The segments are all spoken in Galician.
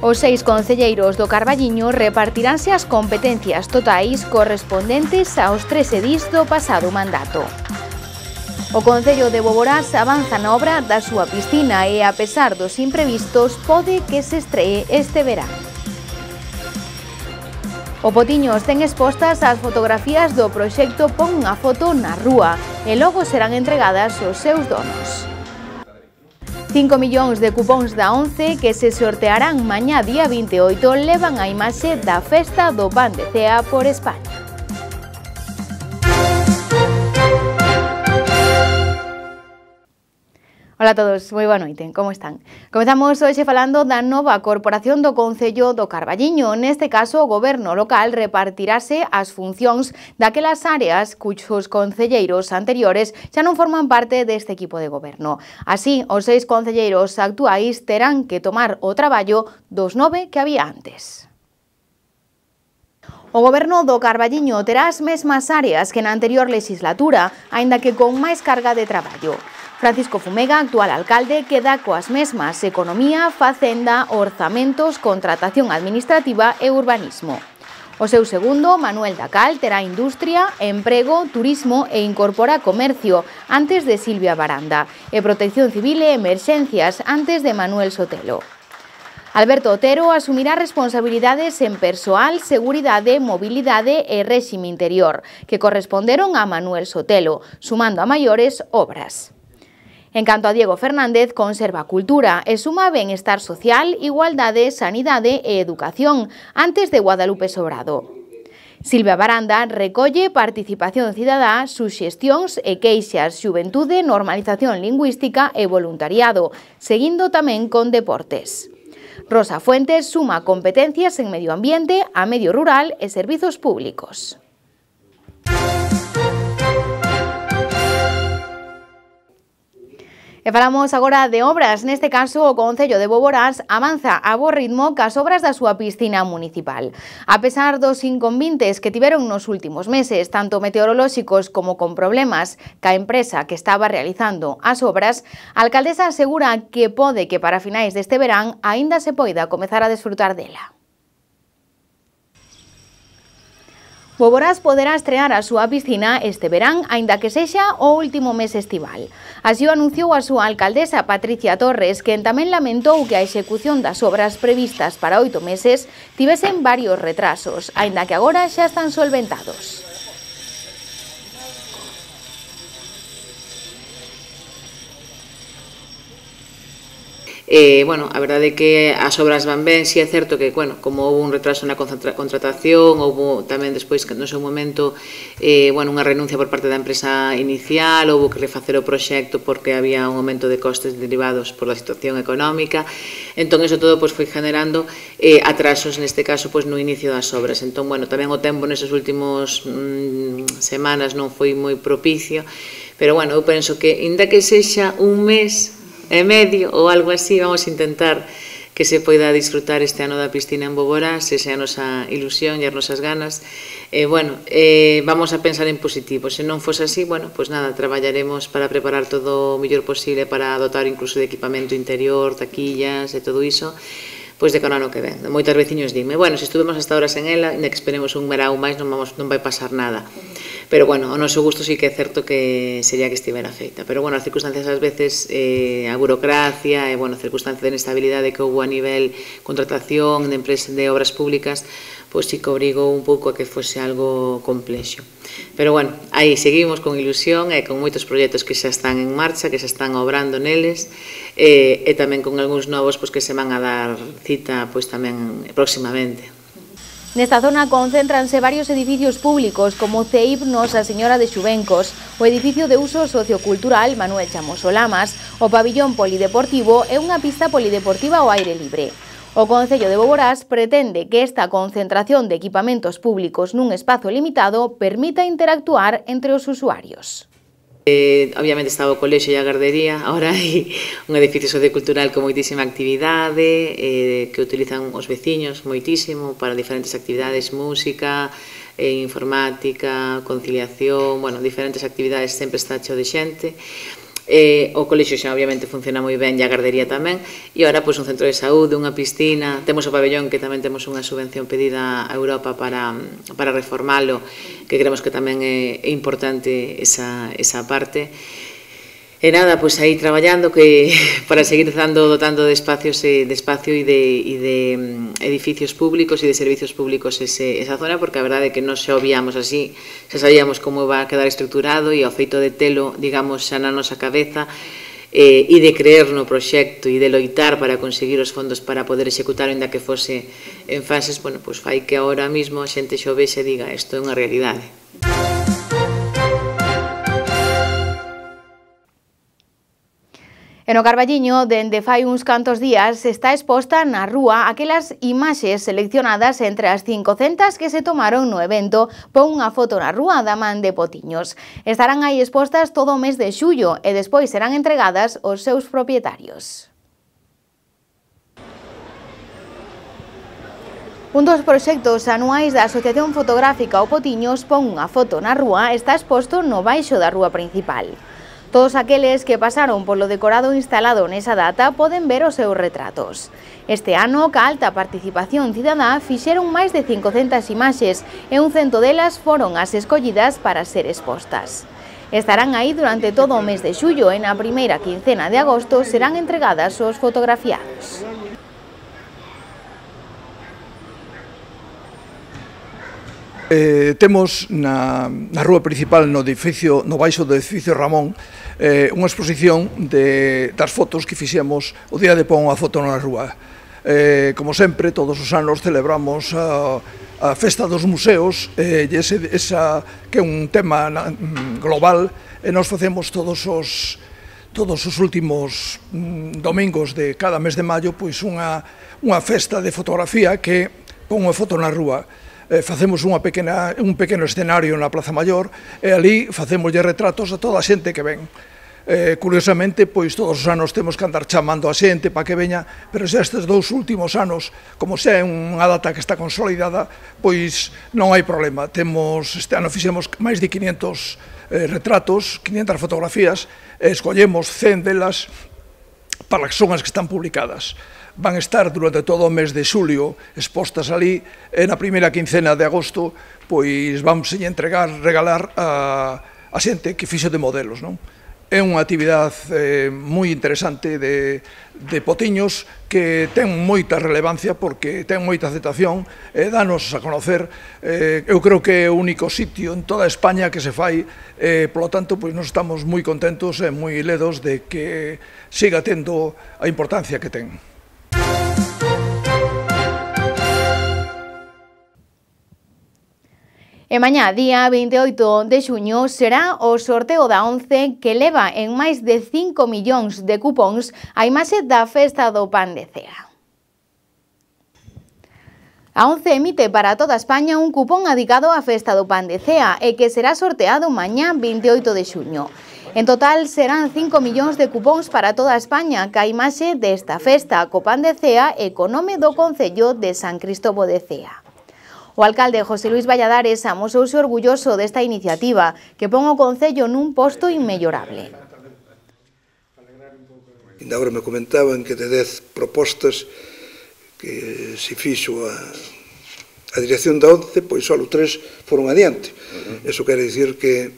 Os 6 concelleiros do Carballiño repartiránse as competencias totais correspondentes aos 3 edís do pasado mandato. O Concello de Boborás avanza na obra da súa piscina e, a pesar dos imprevistos, pode que se estree este verán. O Potiños ten expostas as fotografías do proxecto Pon unha foto na rúa e logo serán entregadas aos seus donos. 5 millóns de cupóns da ONCE que se sortearán mañá día 28 levan a imaxe da Festa do Pan de Cea por España. Ola a todos, moi boa noite, como están? Comezamos hoxe falando da nova corporación do Concello do Carballiño. Neste caso, o goberno local repartirase as funcións daquelas áreas cuxos concelleiros anteriores xa non forman parte deste equipo de goberno. Así, os 6 concelleiros actuais terán que tomar o traballo dos 9 que había antes. O goberno do Carballiño terá as mesmas áreas que na anterior legislatura, aínda que con máis carga de traballo. Francisco Fumega, actual alcalde, queda coas mesmas: economía, facenda, orzamentos, contratación administrativa e urbanismo. O seu segundo, Manuel Dacal, terá industria, emprego, turismo e incorpora comercio, antes de Silvia Baranda, e protección civil e emerxencias, antes de Manuel Sotelo. Alberto Otero asumirá responsabilidades en persoal, seguridade, mobilidade e réxime interior, que corresponderon a Manuel Sotelo, sumando a maiores obras. En canto a Diego Fernández, conserva cultura e suma benestar social, igualdade, sanidade e educación, antes de Guadalupe Sobrado. Silvia Baranda recolle participación cidadá, suxestións e queixas, xuventude, normalización lingüística e voluntariado, seguindo tamén con deportes. Rosa Fuentes suma competencias en medio ambiente, a medio rural e servizos públicos. E falamos agora de obras. Neste caso, o Concello de Boborás avanza a bo ritmo cas obras da súa piscina municipal. A pesar dos inconvenientes que tiveron nos últimos meses, tanto meteorolóxicos como con problemas ca empresa que estaba realizando as obras, a alcaldesa asegura que pode que para finais deste verán aínda se poida comezar a desfrutar dela. Boborás poderá estrear a súa piscina este verán, aínda que sexa o último mes estival. Así o anunciou a súa alcaldesa Patricia Torres, quen tamén lamentou que a execución das obras previstas para 8 meses tivesen varios retrasos, aínda que agora xa están solventados. Bueno, a verdade é que as obras van ben, si é certo que, bueno, como houve un retraso na contratación, houve tamén despois, no seu momento, bueno, unha renuncia por parte da empresa inicial, houve que refacer o proxecto porque había un aumento de costes derivados por a situación económica, entón eso todo foi generando atrasos, neste caso, no inicio das obras. Entón, bueno, tamén o tempo neses últimos semanas non foi moi propicio, pero, bueno, eu penso que, inda que sexa un mes e medio ou algo así, vamos a intentar que se poida disfrutar este ano da piscina en Boborás, esa é a nosa ilusión e as nosas ganas. Bueno, vamos a pensar en positivo. Se non fose así, bueno, pois nada, traballaremos para preparar todo o mellor posible para dotar incluso de equipamento interior, taquillas e todo iso, pois de cara ao ano que ven. Moitas veciños dime, bueno, se estuvemos hasta horas en ela, ainda que esperemos un verão máis, non vai pasar nada. Pero, bueno, o noso gusto sí que é certo que sería que estivera feita. Pero, bueno, as circunstancias ás veces, a burocracia e, bueno, a circunstancia de inestabilidade que houve a nivel contratación de obras públicas, pois sí que obrigou un pouco a que fose algo complexo. Pero, bueno, aí seguimos con ilusión e con moitos proxectos que xa están en marcha, que xa están obrando neles, e tamén con algúns novos que se van a dar cita tamén próximamente. Nesta zona concéntranse varios edificios públicos como o CEIP Nosa Señora de Xubencos, o edificio de uso sociocultural Manuel Chamoso Lamas, o pabillón polideportivo e unha pista polideportiva ao aire libre. O Concello de Boborás pretende que esta concentración de equipamentos públicos nun espazo limitado permita interactuar entre os usuarios. Obviamente estaba o colexio e a gardería, agora hai un edificio sociocultural con moitísima actividade que utilizan os veciños moitísimo para diferentes actividades, música, informática, conciliación, bueno, diferentes actividades, sempre está cheo de xente. O colexio xa obviamente funciona moi ben, e a gardería tamén, e agora pois un centro de saúde, unha piscina, temos o pabellón que tamén temos unha subvención pedida a Europa para reformalo, que creemos que tamén é importante esa parte. E nada, pois aí traballando para seguir dotando de espacios e de edificios públicos e de servicios públicos esa zona, porque a verdade é que nos xa obviamos así, xa sabíamos como va a quedar estruturado, e ao feito de telo, digamos, xa na nosa cabeza, e de creer no proxecto e de loitar para conseguir os fondos para poder executar, ainda que fose en fases, bueno, pois fai que ahora mismo a xente xo vexe e diga, isto é unha realidade. E no Carballiño, dende fai uns cantos días, está exposta na rúa aquelas imaxes seleccionadas entre as 500 que se tomaron no evento Pon unha foto na rúa da man de Potiños. Estarán aí expostas todo o mes de xullo e despois serán entregadas aos seus propietarios. Un dos proxectos anuais da Asociación Fotográfica O Potiños Pon unha foto na rúa está exposto no baixo da rúa principal. Todos aqueles que pasaron polo decorado instalado nesa data poden ver os seus retratos. Este ano, ca alta participación cidadá, fixeron máis de 500 imaxes e 100 delas foron as escollidas para ser expostas. Estarán aí durante todo o mes de xullo e na primeira quincena de agosto serán entregadas aos fotografiados. Temos na rúa principal, no baixo do edificio Ramón, unha exposición das fotos que fixemos o día de Pon unha foto na rúa. Como sempre, todos os anos celebramos a Festa dos Museos, que é un tema global, e nos facemos todos os últimos domingos de cada mes de maio unha festa de fotografía que pon unha foto na rúa. Facemos un pequeno escenario na Plaza Maior e ali facemoslle retratos a toda a xente que ven. Curiosamente, pois todos os anos temos que andar chamando a xente para que veña, pero xa estes 2 últimos anos, como xa é unha data que está consolidada, pois non hai problema. Este ano fixemos máis de 500 retratos, 500 fotografías, e escollemos 100 delas para que son as que están publicadas. Van estar durante todo o mes de xulio expostas ali, e na primeira quincena de agosto pois vamos regalar a xente que fixo de modelos. É unha actividade moi interesante de Potiños que ten moita relevancia porque ten moita aceptación e danos a conocer. Eu creo que é o único sitio en toda España que se fai, polo tanto, pois nos estamos moi contentos e moi ledos de que siga tendo a importancia que ten. E mañá, día 28 de xuño, será o sorteo da ONCE que leva en máis de 5 millóns de cupóns a imaxe da Festa do Pan de Cea. A ONCE emite para toda España un cupón adicado á Festa do Pan de Cea e que será sorteado mañá 28 de xuño. En total serán 5 millóns de cupóns para toda España ca imaxe desta festa co Pan de Cea e co nome do concello de San Cristóbal de Cea. O alcalde José Luis Valladares amosouse orgulloso desta iniciativa que pon o concello nun posto inmellorable. Ainda agora me comentaban que de 10 propostas que se fixo a dirección da ONCE, pois só 3 foron adiante. Eso quere dicir que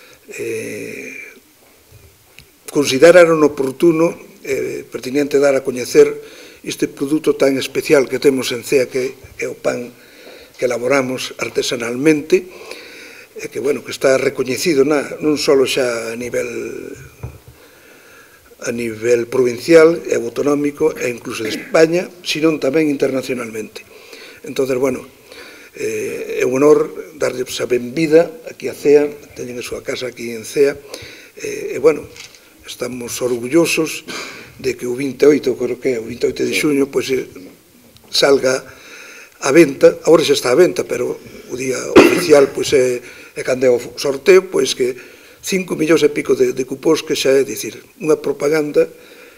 consideraron oportuno e pertinente dar a coñecer este produto tan especial que temos en Cea, que é o pan que elaboramos artesanalmente, e que, bueno, que está recoñecido non só xa a nivel provincial e autonómico e incluso de España, sino tamén internacionalmente. Entón, bueno, é un honor darlle a benvida aquí a Cea, teñen a súa casa aquí en Cea, e, bueno, estamos orgullosos de que o 28, creo que é o 28 de xuño, pois salga a venta. Agora xa está a venta, pero o día oficial pois é cando é o sorteo, pois que 5 millóns e pico de cupóns, que xa é dicir unha propaganda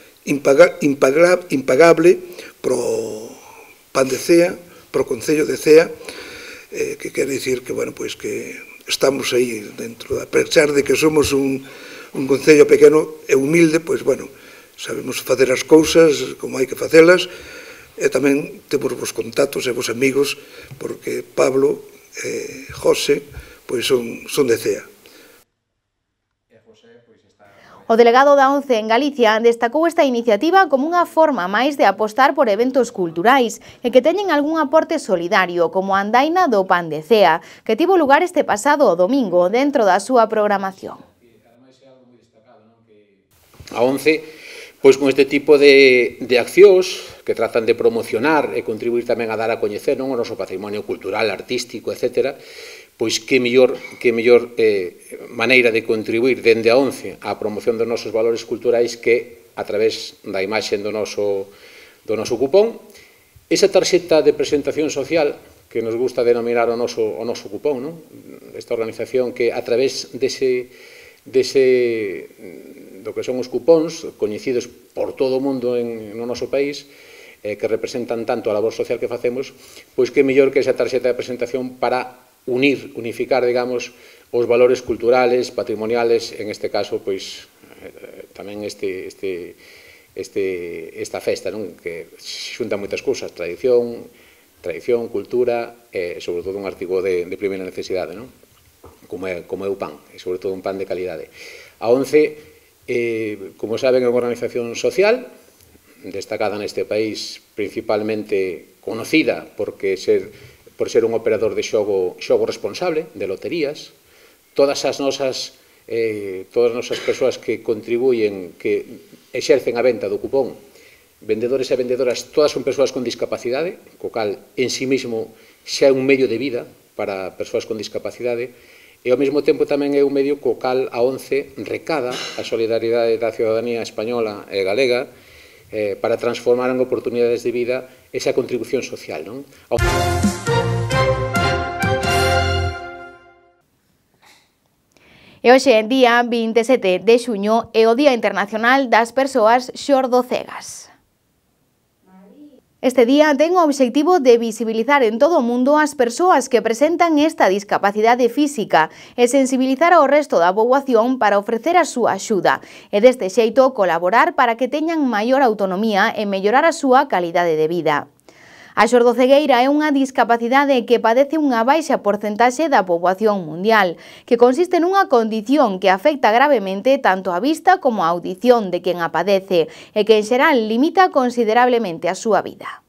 impagable pro Pan de Cea, pro Concello de Cea, que quere dicir que, bueno, pois que estamos aí dentro, a pesar de que somos un un concello pequeno e humilde, pois, bueno, sabemos facer as cousas como hai que facelas, e tamén temos vos contactos e vos amigos, porque Pablo e José, pois, son de CEA. O delegado da ONCE en Galicia destacou esta iniciativa como unha forma máis de apostar por eventos culturais e que teñen algún aporte solidario, como a andaina do Pan de Cea, que tivo lugar este pasado domingo dentro da súa programación. A ONCE, pois con este tipo de accións que tratan de promocionar e contribuir tamén a dar a coñecer o noso patrimonio cultural, artístico, etc., pois que mellor maneira de contribuir dende a ONCE á promoción dos nosos valores culturais que a través da imaxe do noso cupón. Esa tarxeta de presentación social que nos gusta denominar o noso cupón, non? Esta organización que a través do que son os cupóns coñecidos por todo o mundo no noso país, que representan tanto a labor social que facemos, pois que mellor que esa tarxeta de presentación para unificar, digamos, os valores culturales, patrimoniales, en este caso, pois, tamén esta festa, non? Que xunta moitas cousas, tradición, cultura, e, sobre todo, un artigo de primeira necesidade, non? Como é o pan, e, sobre todo, un pan de calidade. A ONCE, como saben, é unha organización social, destacada neste país, principalmente conocida por ser un operador de xogo responsable, de loterías. Todas as nosas persoas que contribuyen, que exercen a venta do cupón, vendedores e vendedoras, todas son persoas con discapacidade, co cal en sí mismo xa é un medio de vida para persoas con discapacidade, e ao mesmo tempo tamén é un medio co cal a ONCE recada a solidaridade da ciudadanía española e galega para transformar en oportunidades de vida esa contribución social, non? E hoxe, día 27 de xuño, é o Día Internacional das Persoas Xordocegas. Este día ten o obxectivo de visibilizar en todo o mundo as persoas que presentan esta discapacidade física e sensibilizar ao resto da poboación para ofrecer a súa axuda e deste xeito colaborar para que teñan maior autonomía e mellorar a súa calidade de vida. A xordocegueira é unha discapacidade que padece unha baixa porcentaxe da poboación mundial, que consiste nunha condición que afecta gravemente tanto a vista como a audición de quen a padece e que en xeral limita considerablemente a súa vida.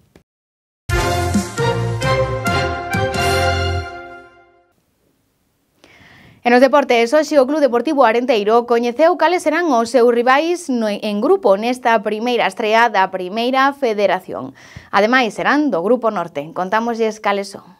E nos deportes, hoxe o Club Deportivo Arenteiro coñeceu cales serán os seus rivais en grupo nesta primeira estrea da Primeira Federación. Ademais, serán do Grupo Norte. Contámosles cales son.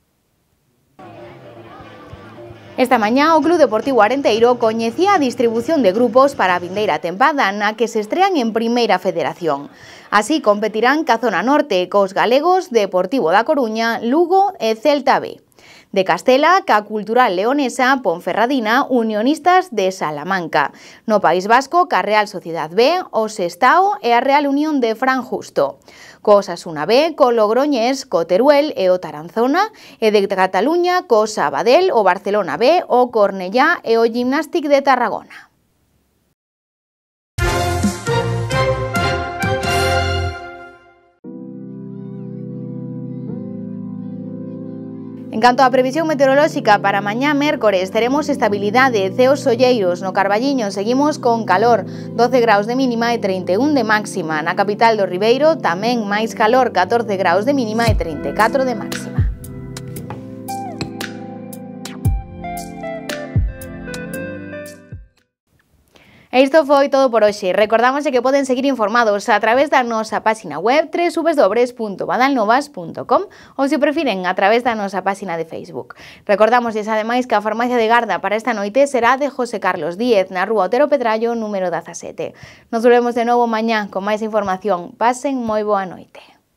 Esta mañá o Club Deportivo Arenteiro coñecía a distribución de grupos para a vindeira tempada na que se estrean en Primeira Federación. Así competirán ca zona norte cos galegos Deportivo da Coruña, Lugo e Celta B. De Castela, ca Cultural Leonesa, Ponferradina, Unionistas de Salamanca. No País Vasco, ca Real Sociedad B, o Sestao e a Real Unión de Fran Justo. Co Osasuna B, co Logroñés, co Teruel e o Taranzona, e de Cataluña, co Sabadell, o Barcelona B, o Cornellá e o Gimnàstic de Tarragona. En canto á previsión meteorolóxica, para mañá mércores teremos estabilidade, ceos solleiros. No Carballiño seguimos con calor, 12 graus de mínima e 31 de máxima. Na capital do Ribeiro tamén máis calor, 14 graus de mínima e 34 de máxima. E isto foi todo por hoxe. Recordamos que poden seguir informados a través da nosa página web www.badalnovas.com ou, se prefiren, a través da nosa página de Facebook. Recordamosles ademais que a farmacia de garda para esta noite será de José Carlos Díez, na rúa Otero Pedrallo, número 17. Nos volvemos de novo mañá con máis información. Pasen moi boa noite.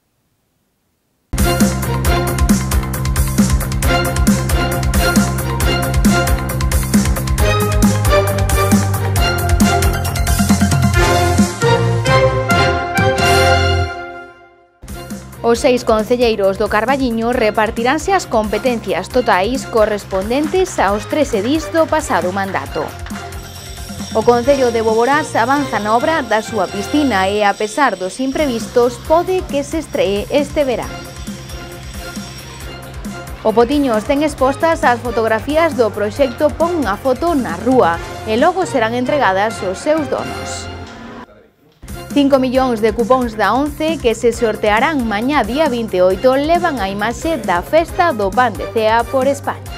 Os 6 concelleiros do Carballiño repartiránse as competencias totais correspondentes aos 3 edís do pasado mandato. O Concello de Boborás avanza na obra da súa piscina e, a pesar dos imprevistos, pode que se estree este verán. O Potiños ten expostas as fotografías do proxecto Pon unha foto na rúa e logo serán entregadas aos seus donos. 5 millóns de cupóns da ONCE que se sortearán mañá día 28 levan a imaxe da Festa do Pan de Cea por España.